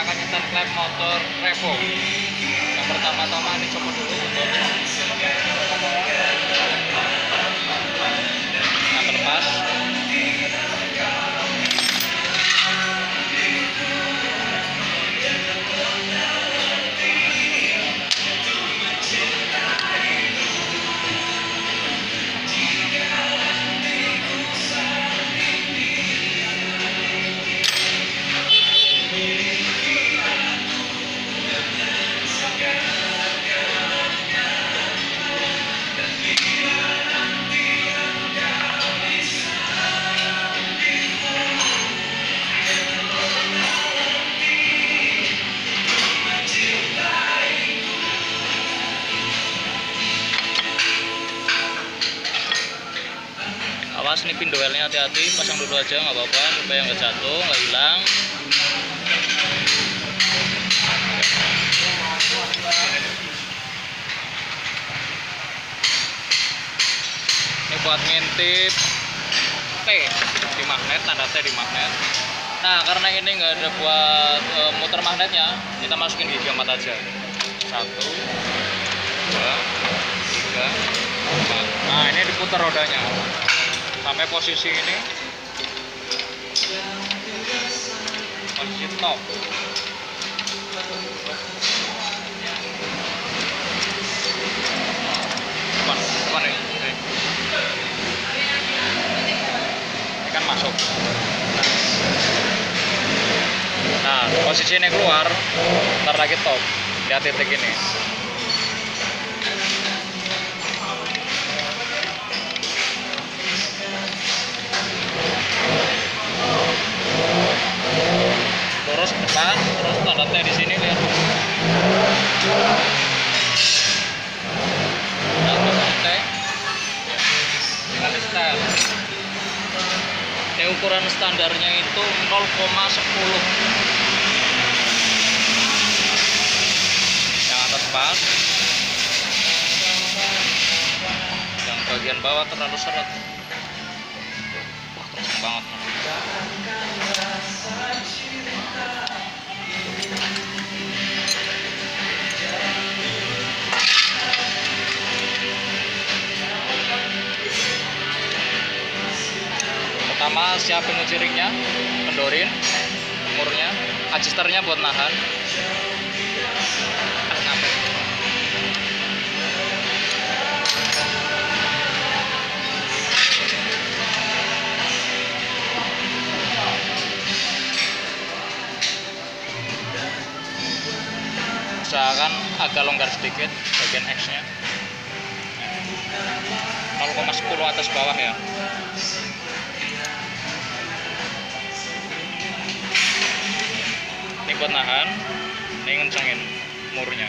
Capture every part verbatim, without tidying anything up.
saya akan nyetel klep motor Revo. Yang pertama-tama ini coba dulu motornya. Nah, terlepas. Awas nih pindoelnya, hati-hati, pasang dulu aja nggak apa-apa supaya nggak jatuh, nggak hilang. Ini buat ngintip T di magnet, tanda T di magnet. Nah, karena ini nggak ada buat e, muter magnetnya, kita masukin gigi empat aja. Satu, dua, tiga, empat. Nah, ini diputar rodanya sampai posisi ini, posisi top. Depan, depan nih. Ini kan masuk. Nah, posisi ini keluar, ntar lagi top. Lihat titik ini. Terus ke depan, terus tanda T di sini, lihat. Nah, tanda T tinggal di setel. Ini ukuran standarnya itu nol koma sepuluh. Yang atas pas, yang bagian bawah terlalu seret. Wah, kenceng banget. Pertama siapin uji ringnya, kendorin murnya, adjusternya buat nahan. Usahakan agak longgar sedikit bagian X-nya, nol koma sepuluh atas bawah ya. Ini buat nahan, ini ngencengin murnya.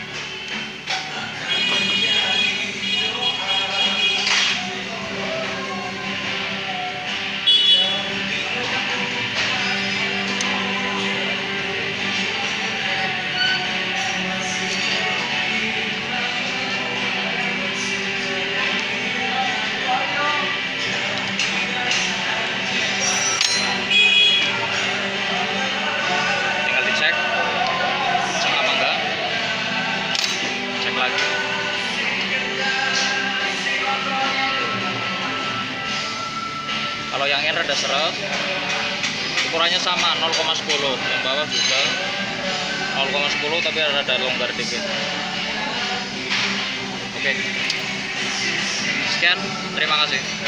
Kalau yang ini rada seret, ukurannya sama nol koma sepuluh, yang bawah juga nol koma sepuluh tapi rada longgar dikit. Oke, sekian, terima kasih.